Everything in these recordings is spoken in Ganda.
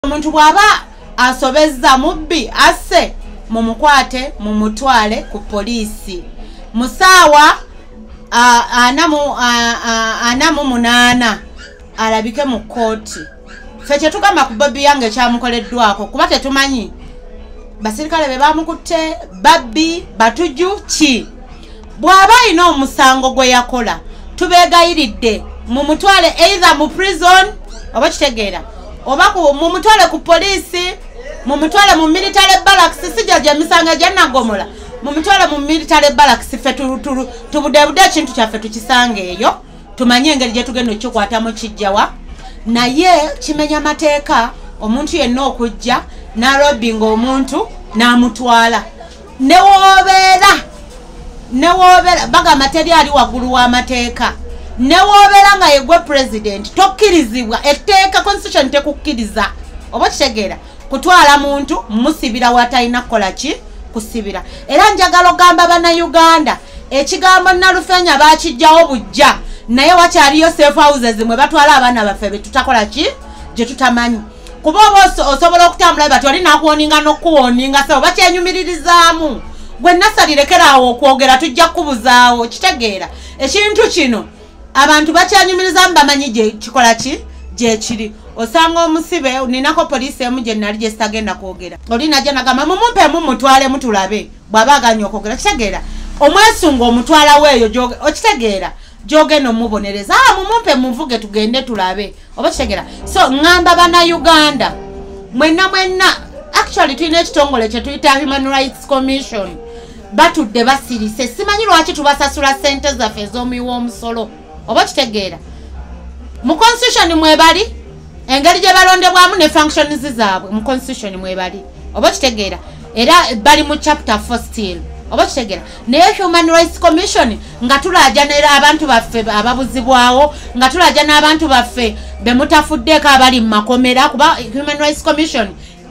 Omuntu bwaba asobezza mubbi asse mumukwate mumutwale ku poliisi musaawa anamu munana alabike mu kooti. Ffe kye tugamba ku BOBI yange kyamukoleddwako kuba tetumanyi basirikale be bamukutte babbi batuju ki. Bw'aba alina omusango gwe yakola tubeegayiridde mumutwale either mu prison oba kitegeera oba mumutwale ku poliisi mumutwale mu military barracks. Sijja emisango gyannagomola mumutwale mu military barracks. Ffe tubudebude ekintu kyaffe tukisange eyo tumanye engeri gye tugenda okukikwatamu kijjawa naye kimenya mateeka omuntu yenna okujja n'alobinga omuntu n'amutwala newobeera baga materi ali waggulu w'amateeka newobeera nga yegwe president tokkirizibwa etteeka constitution tekukkiriza oba kitegeera kutwala muntu musibira watalina kukola ki kusibira. Era njagala ogamba bannayuganda ekigambo Nalufenya bakijjawo bujja naye wakyaliyo safe houses mwe batwala abaana baffe betutakola ki gye tutamanyi kuba oba osobola okutambula bati oli nakuwoninga n'okuwoninga so bakyenyumiririzaamu gwe Nassali lekeraawo okwogera tujja kubuzaawo kitegeera ekintu kino abantu bakyenyumirizaamu bamanyi gye kikola ki gye kiri. Osanga omusibe ninako poliisi emu gye nali gye sitagenda kwogera oli najja nagamba mumumpe mumutwale mutulabe bw'aba aganya okwogera kitegeera omwesunga omutwala weeyo okitegeera gyogenda omubonereza mumumpe muvuge tugende tulabe oba kitegeera. So ngamba bannayuganda mwenna actually tulina ekitongole kye tuyita Human Rights Commission batudde basirise simanyi lwaki tubasasula ssente zaffe ez'omuyiwa omusolo oba kitegeera mu constitution mwebali engeri gye balondebwamu ne functions zaabwe mu constitution mwebali oba kitegeera era bali mu chapter 4 still oba kitegeera naye Human Rights Commission nga tulaajanira abantu baffe ababuzibwawo nga tulaaja n'abantu baffe bemutafuddeeko abali mu makomera kuba Human Rights Commission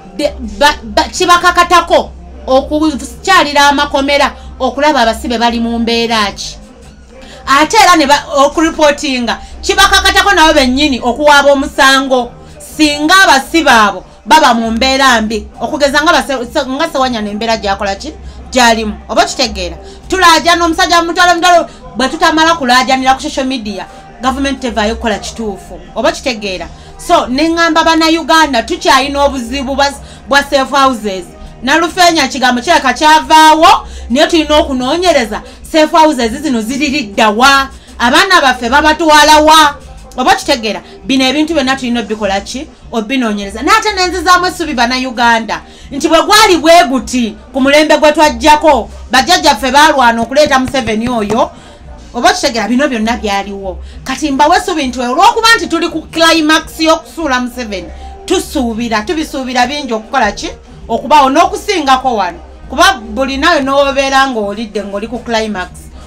kibakakatako okukyalira amakomera okulaba abasibe bali mu mbeera ki ate era ne okuripotinga kibakakatako nabo bennyini okuwaaba omusango singa abasibe abo baba mu mbeera mbi okugeza nga Ssewanyana embeera gyakola ki gyalimu oba kitegeera tulaaja n'omusajja mutalo bwe tutamala kulaajanira ku social media government tevaayo kukola kituufu oba kitegeera. So neŋŋamba bannayuganda tukyalina obuzibu bwa safe houses. Nalufenya kigambo kireka kyavaawo naye tulina okunoonyereza safe houses zino ziririddawa abaana baffe babatwalawa oba kitegeera. Bino ebintu byonna tulina obikola ki obinoonyereza n'ate nenzizaamu essubi bannayuganda nti bwe gwali bwe guti ku mulembe gwe twajjako bajjajjaffe baalwana okuleeta Museveni oyo oba kitegeera bino byonna byaliwo kati mbawe essubi nti olw'okuba nti tuli ku climax y'okusuula Museveni tubisuubira bingi okukola ki okubaawo n'okusingako wano kuba buli nawe n'obeera ng'olidde ng'oli ku climax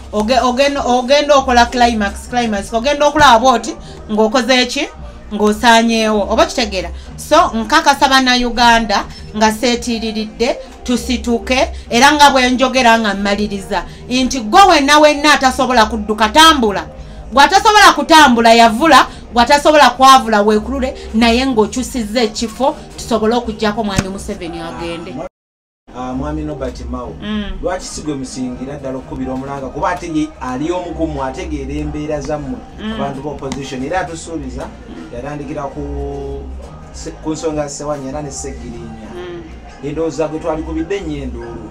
ogenda okola climax ogenda okulaba bwoti ng'okoze eki ng'osaanyeewo oba kitegeera. So nkakasa bannayuganda nga seetiiriridde tusituke era nga bwe njogera nga mmaliriza nti gwe wenna atasobola kudduka tambula bw'atasobola kutambula yavula bw'atasobola kwavula weekulule naye ng'okyusizza ekifo tusobole okuggyako mwami Museveni agende. Mwami Nobert Mao lwaki sigwe musingira ddala okukubira omulanga kuba ate ye ali omugumu ategeera embeera zammwe abantu b'opposition era atusuubiza yatandikira ku nsonga Ssewanyana ne Ssegirinya endowooza gwe twalikubidde nnyo enduulu.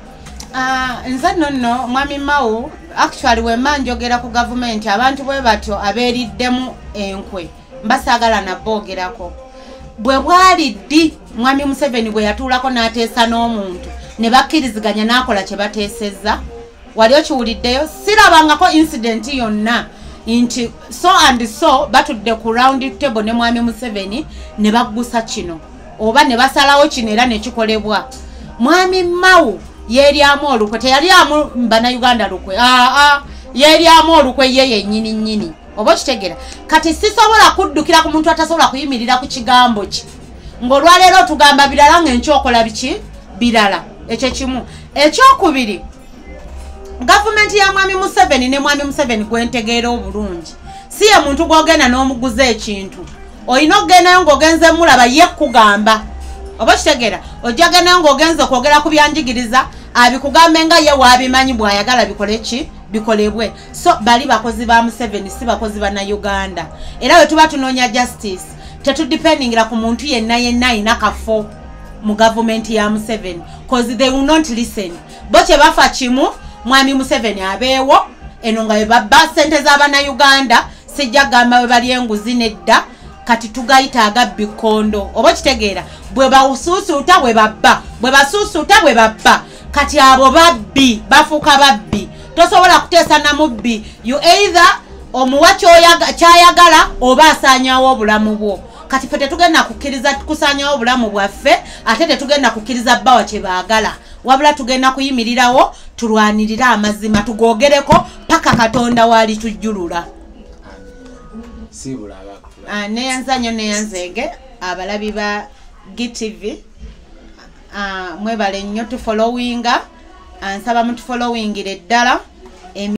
Nze nno mwami Mao actually wemma njogera ku gavumenti abantu bwe batyo abeeriddemu enkwe mbasaagala naboogerako bwe bwali ddi mwami Museveni bwe yatuulako n'ateesa n'omuntu ne bakkiriziganya n'akola kye bateesezza wali okiwuliddeyo sirabangako incident yonna nti so and so batudde ku round table ne mwami Museveni ne baggusa kino oba ne basalawo kino era ne kikolebwa. Mwami Mao yeeryamu olukwe teyalyamu bannayuganda lukwe yeeryamu olukwe ye yennyini oba kitegeera. Kati sisobola kuddukira ku muntu atasobola kuyimirira ku kigambo ki ng'olwaleero tugamba birala ng'enkyokola biki birala ekyo kimu. Ekyokubiri gavumenti ya mwami Museveni ne mwami Museveni gwentegeera obulungi si ye muntu gw'ogenda n'omuguza ekintu oyina okgendayo ng'ogenze mulaba ye kugamba oba kitegera ojja gendayo ng'ogenze okwogera ku byanjigiriza abikugambe nga ye waabimanyi bw'ayagala bikole ki bikolebwe. So bali bakozi ba Museveni si bakozi ba na Uganda. Era we tuba tunoonya justice tetudependingira ku muntu yenna ayina kafo mu government ya Museveni cause they will not listen. Boche bafa kimu mwami Museveni abeewo eno nga babba sente z'abana Uganda sijja gamba we bali enguzi nedda kati tugayita agabbi kondo oba kitegeera bwe bawusuusuuta bwe babba bwe basuusuuta bwe babba kati abo babbi bafuuka babbi tosobola kuteesa na mubbi you either omuwa kyayagala oba asaanyawo obulamu bwo kati fe tetugenda kukkiriza kusaanyawo obulamu bwaffe ate tetugenda kukkiriza bbawa kye baagala wabula tugenda kuyimirirawo tulwanirira amazima tugogereko paka Katonda waali tujjulula. Neyanza nnyo neyanzege abalabi ba GTV mwebale nnyo tufollowinga nsaba mutufollowingire ddala